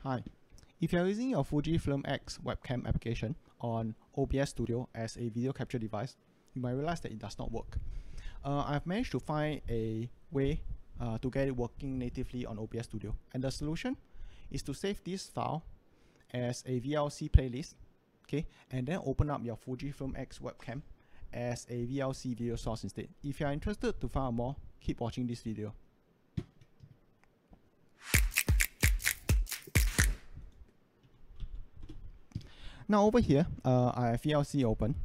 Hi. If you're using your Fujifilm X Webcam application on OBS Studio as a video capture device, you might realize that it does not work. I've managed to find a way to get it working natively on OBS Studio, and the solution is to save this file as a VLC playlist, okay, and then open up your Fujifilm X Webcam as a VLC video source instead. If you are interested to find out more, keep watching this video. Now over here, I have VLC open.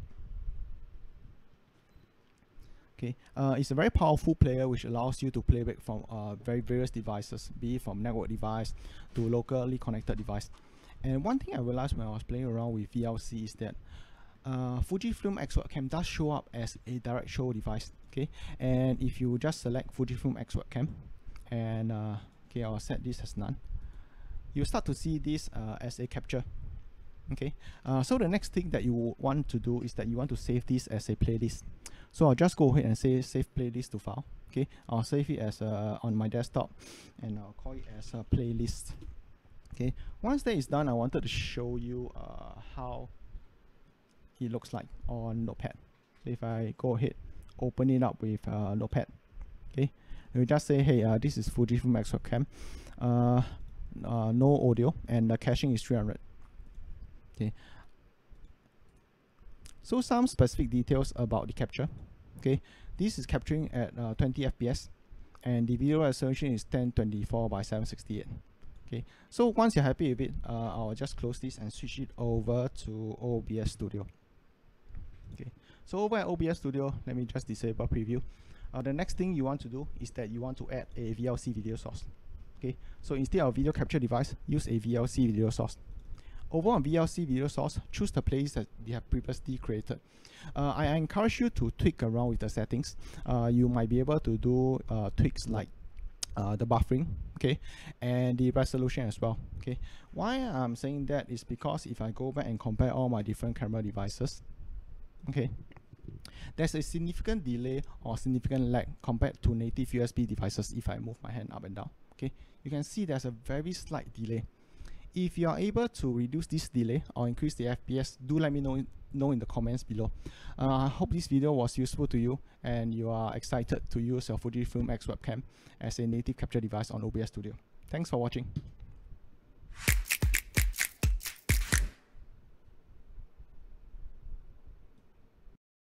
Okay, it's a very powerful player which allows you to play back from various devices, be it from network device to locally connected device. And one thing I realized when I was playing around with VLC is that Fujifilm X Webcam does show up as a direct show device. Okay, and if you just select Fujifilm X Webcam and okay, I'll set this as none, you start to see this as a capture. Okay, so the next thing that you want to do is that you want to save this as a playlist. So I'll just go ahead and say save playlist to file. Okay, I'll save it as on my desktop, and I'll call it as a playlist. Okay, once that is done, I wanted to show you how it looks like on Notepad. So if I go ahead, open it up with Notepad. Okay, you just say, hey, this is Fujifilm X Webcam. No audio, and the caching is 300. Okay. So some specific details about the capture. Okay, this is capturing at 20 FPS, and the video resolution is 1024 by 768. Okay, so once you're happy with it, I'll just close this and switch it over to OBS Studio. Okay, so over at OBS Studio, let me just disable preview. The next thing you want to do is that you want to add a VLC video source. Okay, so instead of video capture device, use a VLC video source. Over on VLC Video Source, choose the playlist that we have previously created. I encourage you to tweak around with the settings. You might be able to do tweaks like the buffering, okay, and the resolution as well. Okay, why I'm saying that is because if I go back and compare all my different camera devices, okay, there's a significant delay or significant lag compared to native USB devices if I move my hand up and down. Okay, you can see there's a very slight delay. If you are able to reduce this delay or increase the FPS, do let me know in the comments below. I hope this video was useful to you and you are excited to use your Fujifilm X Webcam as a native capture device on OBS Studio. Thanks for watching.